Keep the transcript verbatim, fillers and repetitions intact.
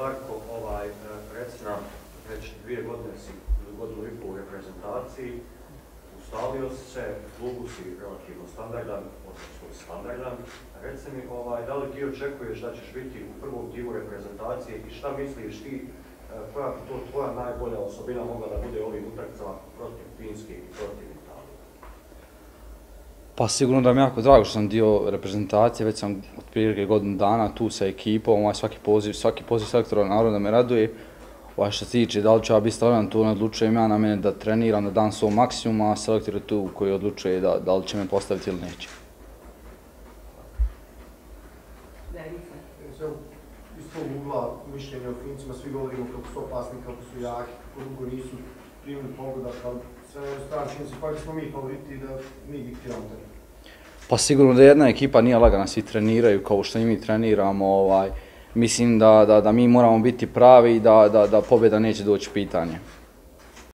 Darko, ovaj, reci nam, već dvije godine si, godinu i pol u reprezentaciji, ustalio si se, u klubu si relativno standardan, odnosno standardan. Reci mi, ovaj, da li ti očekuješ da ćeš biti u prvom timu reprezentacije i šta misliš ti, koja bi to tvoja najbolja osobina mogla da bude ovim utakmicama protiv Finske i protiv Italije? Pa sigurno da mi je jako drago što sam dio reprezentacije, već sam otprilike godinu dana tu sa ekipom, ovaj, svaki poziv, svaki poziv selektora naravno da me raduje. Ovaj, što se tiče da li ću ja biti stabilan, tu ne odlučujem ja, na mene da treniram, da dam svoj maksimum, a selektor je tu koji odlučuje da, da li će me postaviti ili neće. Iz svog ugla mišljenja o Fincima svi govorimo kako su opasni, kako su jaki, kako dugo nisu primili pogodak, ali sve na stranu čini se koji smo mi favoriti da mi diktiramo tebe. Pa sigurno da jedna ekipa nije lagana, svi treniraju kao što i mi treniramo. Ovaj, mislim da, da, da mi moramo biti pravi i da, da, da pobjeda neće doći pitanje.